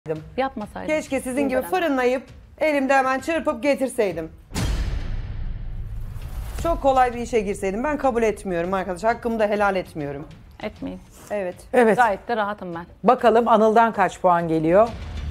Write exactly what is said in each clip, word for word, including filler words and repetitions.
Yapmasaydım. Keşke sizin gibi fırınlayıp elimde hemen çırpıp getirseydim. Çok kolay bir işe girseydim. Ben kabul etmiyorum arkadaş. Hakkımı da helal etmiyorum. Etmeyin. Evet. Evet. Gayet de rahatım ben. Bakalım Anıl'dan kaç puan geliyor?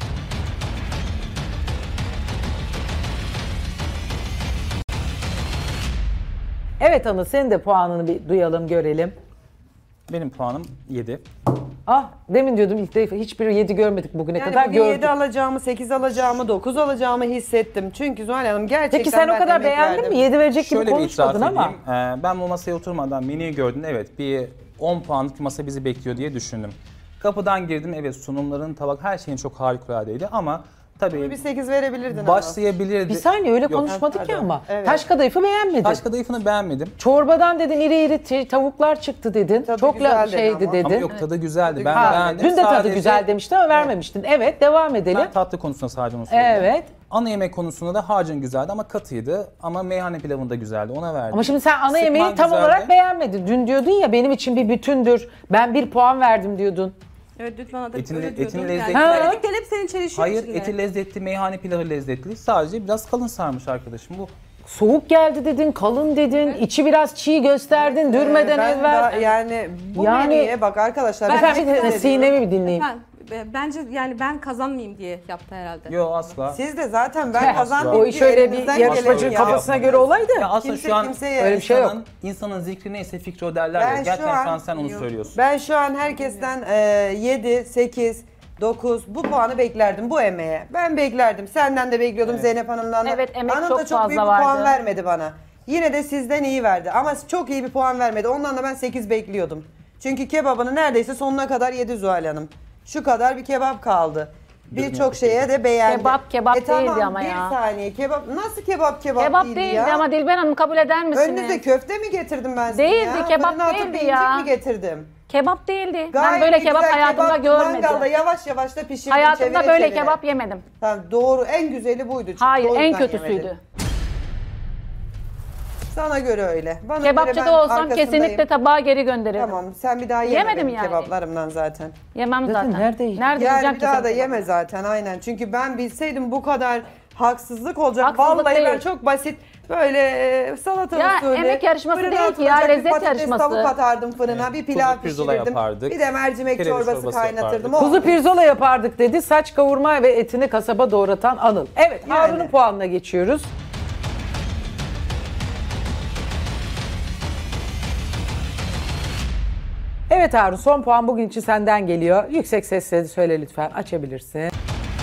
Evet Anıl, senin de puanını bir duyalım, görelim. Benim puanım yedi. Ah, demin diyordum ilk defa hiçbir yedi görmedik bugüne Yani kadar, bugün gördük. yedi alacağımı, sekiz alacağımı, dokuz alacağımı hissettim. Çünkü Zuhal Hanım gerçekten Peki sen o ben kadar emek beğendin verdim. mi? yedi verecek gibi Şöyle bir itiraf konuşmadın ama. edeyim. Ee, ben bu masaya oturmadan menüyü gördüm. Evet, bir on puanlık masa bizi bekliyor diye düşündüm. Kapıdan girdim. Evet, sunumların, tabak, her şeyin çok harikuladeydi ama tabii Bir sekiz verebilirdin başlayabilirdi. Bir saniye öyle Yok. konuşmadık ya pardon. ama. Evet. Taş kadayıfı beğenmedin. Taş kadayıfını beğenmedim. Çorbadan dedin iri iri t- tavuklar çıktı dedin. Tadı Çok güzel la- dedi şeydi ama. dedin. Ama yok, tadı güzeldi. Ben Ha, beğendim. dün de tadı Sadece güzel demiştin ama vermemiştin. Evet, devam edelim. Ben tatlı konusunda sadece onu söyledim. Evet. Ana yemek konusunda da harcın güzeldi ama katıydı. Ama meyhane pilavında güzeldi. Ona verdim. Ama şimdi sen ana Sıkman yemeği tam güzeldi. olarak beğenmedin. Dün diyordun ya benim için bir bütündür. Ben bir puan verdim diyordun. Evet dün bana da Etin- öyle etin diyordun. lezzetli. Yani Ha. söylediklerin hep senin çelişiyor. Hayır, içinde. eti lezzetli, meyhane pilavı lezzetli. Sadece biraz kalın sarmış arkadaşım bu. Soğuk geldi dedin, kalın dedin, içi biraz çiğ gösterdin dürmeden ben evvel. da- yani bu Yani- menüye bak arkadaşlar. Efendim bir de Sinem'i bir dinleyeyim. Ben, be- bence yani ben kazanmayayım diye yaptı herhalde. Yok, asla. Siz de zaten ben Heh, kazanmayayım o diye iş öyle bir elinizden yarışmacının geleni kafasına yaptınız. göre olaydı. Ya aslında Kimse şu an kimseye öyle bir şey yok. insanın, insanın zikri neyse fikri o derler Ben ya. şu Gerçekten an- şu an sen onu söylüyorsun. Ben şu an herkesten e, yedi, sekiz, dokuz bu puanı beklerdim bu emeğe. Ben beklerdim. Senden de bekliyordum, Zeynep Hanım'dan da. Evet, emek Hanım çok da çok fazla büyük bir puan vardı. vermedi bana. Yine de sizden iyi verdi ama çok iyi bir puan vermedi. Ondan da ben sekiz bekliyordum. Çünkü kebabını neredeyse sonuna kadar yedi Zuhal Hanım. Şu kadar bir kebap kaldı. Birçok şeye de beğendi. Kebap, kebap e, tamam, değildi ama bir ya. saniye kebap nasıl kebap kebap, Kebap değildi, değildi ya? ama Dilber Hanım kabul eder misiniz? Önünüze köfte mi getirdim ben size Değildi, ya? kebap Fırına atıp değildi bir ya. incik mi getirdim? Kebap değildi. Gayet ben böyle bir kebap güzel hayatımda kebap, görmedim. Mangalda yavaş yavaş da pişirdim. Hayatımda çevire böyle çevire. kebap yemedim. Tamam, doğru, en güzeli buydu. Çünkü Hayır, o en yüzden kötüsüydü. yemedim. Sana göre öyle. Bana göre Kebapçıda ben olsam arkasındayım. kesinlikle tabağı geri gönderirim. Tamam, sen bir daha yeme Yemedim benim yani. kebaplarımdan zaten. Yemem Zaten zaten. nerede yiyeceğim? Nerede Yani yiyeceğim bir ki daha sen da kebabı? yeme zaten aynen. Çünkü ben bilseydim bu kadar haksızlık olacak. Haksızlık Vallahi ben değil. çok basit böyle e, salata Ya, usulü. emek yarışması fırına değil ki ya, atılacak bir lezzet patates, yarışması. tavuk atardım fırına, bir pilav kuzu pirzola pişirirdim. yapardık. Bir de mercimek Kereviz çorbası, çorbası kaynatırdım. yapardık. O- Kuzu pirzola yapardık dedi. Saç kavurma ve etini kasaba doğratan Anıl. Evet, Yani. Harun'un puanına geçiyoruz. Evet Harun, son puan bugün için senden geliyor. Yüksek sesle söyle lütfen, açabilirsin.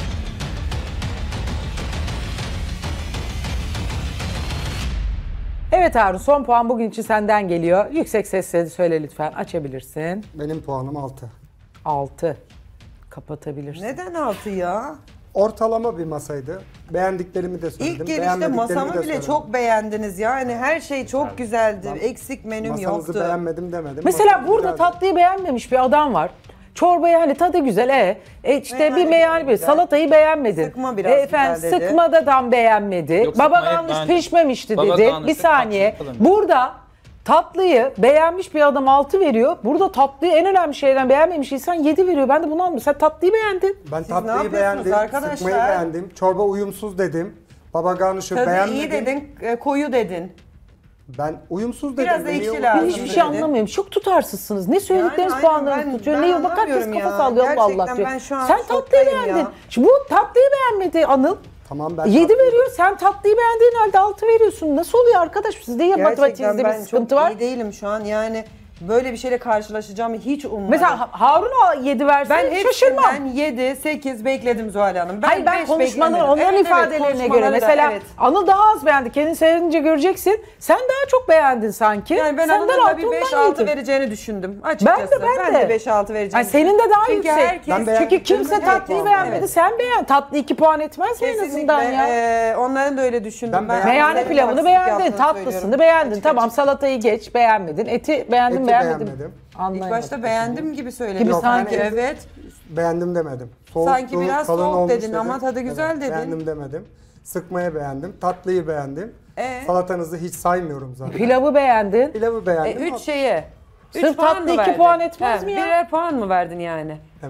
Evet Harun, son puan bugün için senden geliyor. Yüksek sesle söyle lütfen, açabilirsin. Benim puanım altı. altı. Kapatabilirsin. Neden altı ya? Ortalama bir masaydı. Beğendiklerimi de söyledim. İlk gelişte beğenmediklerimi masamı de bile söyledim. çok beğendiniz ya. Yani her şey çok güzeldi. Eksik menüm Masanızı yoktu. beğenmedim demedim. Mesela Masanız burada güzeldi. tatlıyı beğenmemiş bir adam var. Çorbayı hani tadı güzel e, e işte Meyhane bir meyhane bir güzel. salatayı beğenmedin. Sıkma biraz efendim güzel dedi. sıkma da tam beğenmedi. Yok, Baba sıkma hep yanlış beğendim. pişmemişti Baba dedi. yanlış, Bir saniye. tatlı kalın. Burada tatlıyı beğenmiş bir adam altı veriyor. Burada tatlıyı en önemli şeyden beğenmemiş insan yedi veriyor. Ben de bunu anlamıyorum. Sen tatlıyı beğendin. Ben ne tatlıyı yapıyorsunuz beğendim. arkadaşlar? Sıkmayı beğendim. Çorba uyumsuz dedim. Baba garnışı Tadı beğenmedim. iyi dedin, e, koyu dedin. Ben uyumsuz dedim. Biraz da Niye ekşi uyumsuz lazım. Ben dedim? hiçbir şey dedi. anlamıyorum. Çok tutarsızsınız. Ne söyledikleriniz Yani puanlarınızı aynen, ben- tutuyor. ben Ne bak herkes anlamıyorum kafa ya. sallıyor Allah Allah Gerçekten diyor. ben şu an Sen tatlıyı şoktayım beğendin. ya. Şimdi bu tatlıyı beğenmedi Anıl. Tamam ben yedi tatlıyı- veriyor. Sen tatlıyı beğendiğin halde altı veriyorsun. Nasıl oluyor arkadaş? Sizde ya Gerçekten matematiğinizde bir ben sıkıntı çok var. iyi değilim şu an. Yani böyle bir şeyle karşılaşacağımı hiç ummadım. Mesela Ha- Harun yedi verse ben şaşırmam. hepsinden yedi, sekiz bekledim Zuhal Hanım. Ben Hayır ben beş konuşmaları, beklemedim. onların Evet, evet, ifadelerine göre. konuşmaları da, Mesela evet. Anıl daha az beğendi. Kendini seyredince göreceksin. Sen daha çok beğendin sanki. Yani ben Senden Anıl'ın da bir altı, beş ondan altı yedi. vereceğini düşündüm açıkçası. Ben de, ben de. beş altı vereceğini Ay, senin de daha Çünkü yüksek. herkes- Ben Çünkü beğendiklerime kimse göre tatlıyı puan beğenmedi. verdim. Sen beğen. Tatlı iki puan etmez mi en Kesinlikle azından ya? e, onların da öyle düşündüm. Ben beğendim. Meyhane onların pilavını haksızlık beğendin, yaptığını tatlısını söylüyorum. beğendin. Açık Tamam açık. salatayı geç, beğenmedin. Eti beğendin, Eti beğenmedin. beğenmedim. İlk Anlayamadım. başta beğendim gibi söyledim. Gibi sanki sanki. evet. Beğendim demedim. Soğuktu, Sanki biraz kalın soğuk olmuş dedin ama tadı güzel dedin. Beğendim demedim. Sıkmayı beğendim. Tatlıyı beğendim. Ee? Salatanızı hiç saymıyorum zaten. Pilavı beğendin. Pilavı E, beğendim. üç şeye. Sırf Üç puan tatlı mı iki verdin? puan etmez He, mi ya? Birer puan mı verdin yani? Evet.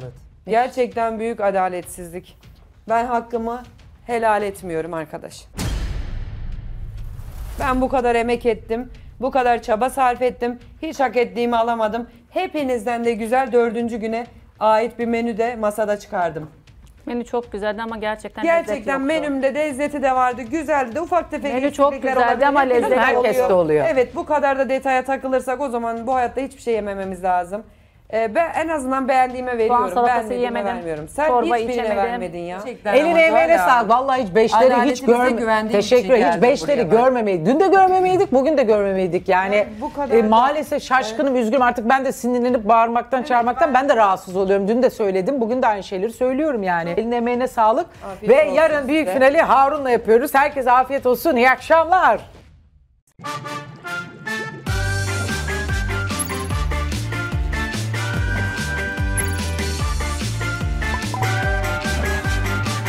Gerçekten büyük adaletsizlik. Ben hakkımı helal etmiyorum arkadaş. Ben bu kadar emek ettim, bu kadar çaba sarf ettim. Hiç hak ettiğimi alamadım. Hepinizden de güzel dördüncü güne ait bir menü de masada çıkardım. Menü çok güzeldi ama gerçekten lezzet Gerçekten yoktu. menümde lezzeti de vardı, güzeldi de ufak tefek Menü çok eksiklikler güzeldi olabilir. ama Hepimizde lezzet herkeste oluyor. Evet, bu kadar da detaya takılırsak o zaman bu hayatta hiçbir şey yemememiz lazım. Ee, ben en azından beğendiğime veriyorum, salatası beğenmediğime yemedim. vermiyorum. Sen Çorba hiçbirine içemedim. vermedin ya. Eline emeğine sağlık. Vallahi hiç beşleri hiç Adaletimize görme. güvendiğim Teşekkür için ederim. Hiç geldim beşleri buraya ben. görmemeydik. Dün de görmemeydik, bugün de görmemeydik. Yani Yani bu kadar e, da- maalesef şaşkınım, üzgünüm. Artık ben de sinirlenip bağırmaktan, çağırmaktan ben de rahatsız oluyorum. Dün de söyledim, bugün de aynı şeyleri söylüyorum yani. Eline emeğine sağlık. Afiyet Ve olsun yarın büyük size. finali Harun'la yapıyoruz. Herkese afiyet olsun. İyi akşamlar.